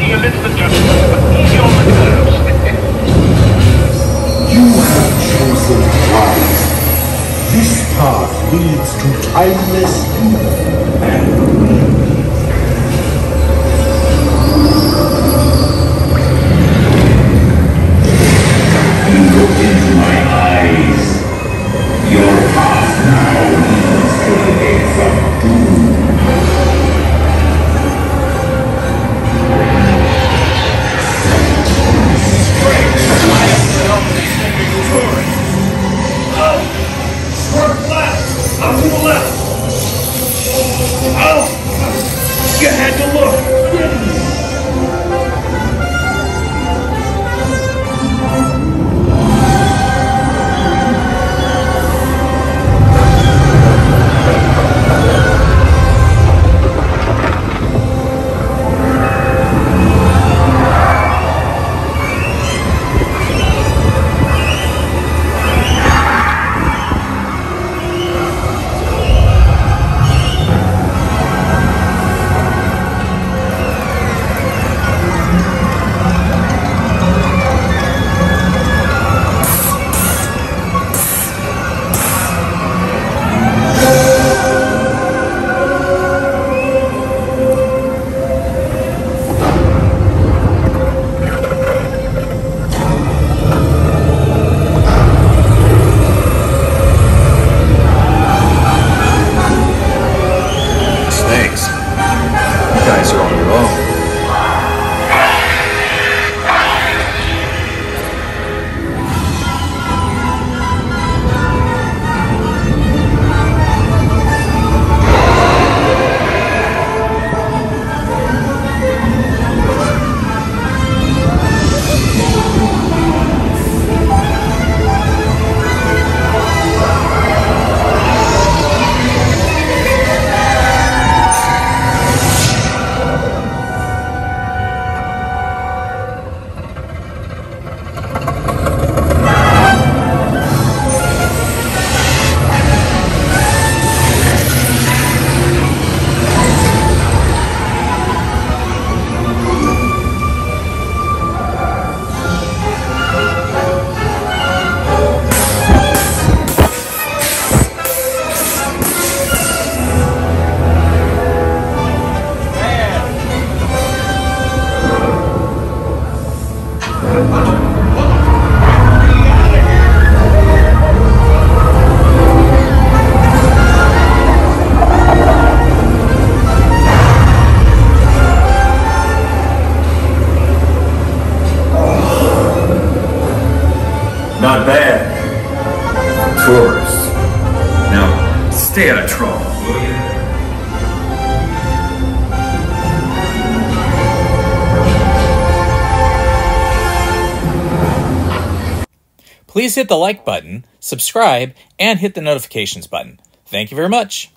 making a little adjustment, but easy on the nerves. You have chosen right. This path leads to timeless youth and look into my eyes. Your path now leads to the gates of doom. Work left! Up to the left! Oh! You had to look! Didn't you? Not bad. Tourists. Now, stay out of trouble, will you? Please hit the like button, subscribe, and hit the notifications button. Thank you very much.